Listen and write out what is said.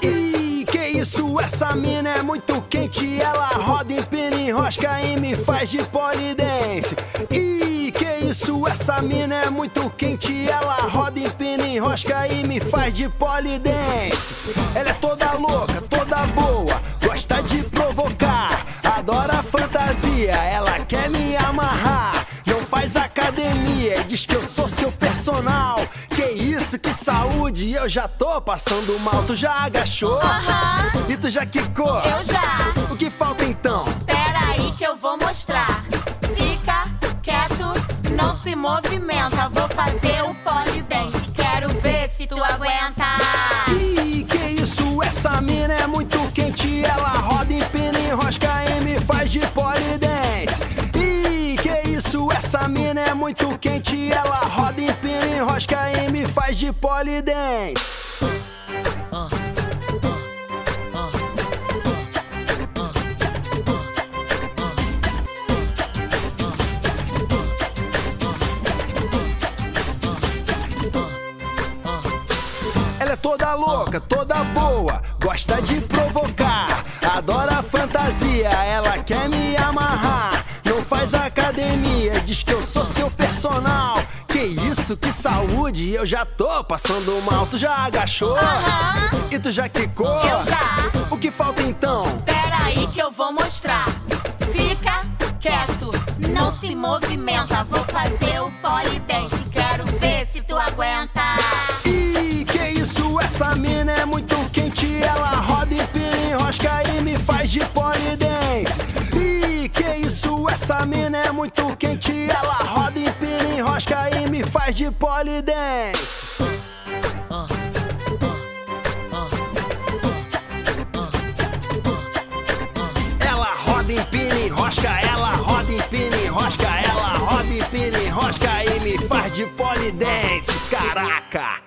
Ih, que isso, essa mina é muito quente. Ela roda, empina, enrosca e me faz de polidense. Ih, que isso, essa mina é muito quente. Ela roda, empina, enrosca e me faz de polidense. Ela é toda louca, toda boa, gosta de provocar, adora fantasia, ela quer me amarrar. Não faz academia, diz que eu sou seu personal. Que isso, que saúde, eu já tô passando mal. Tu já agachou? E tu já quicou? Eu já. O que falta então? Pera aí que eu vou mostrar. Fica quieto, não se movimenta. Vou fazer um polidense, quero ver se tu aguenta. Ih, que isso, essa mina é muito quente. Ela roda, empina, enrosca e me faz de polidense. Ih, que isso, essa mina é muito quente. Ela roda, empina, enrosca e me faz de polidense. Ela é toda louca, toda boa, gosta de provocar, adora fantasia, ela quer me amarrar. Não faz academia, diz que eu sou seu personal. Que isso, que saúde, eu já tô passando mal. Tu já agachou? E tu já quicou? Eu já. O que falta então? Pera aí que eu vou mostrar. Fica quieto, não se movimenta. Vou fazer o polidense, quero ver se tu aguenta. Ih, que isso, essa mina é muito quente. Ela roda, empina, enrosca e me faz de polidense. Ih, que isso, essa mina é muito quente. Ela roda, empina, enrosca e me faz de polidense. Ela roda, empina, enrosca, ela roda, empina, enrosca, ela roda, empina, enrosca e me faz de polidense, caraca!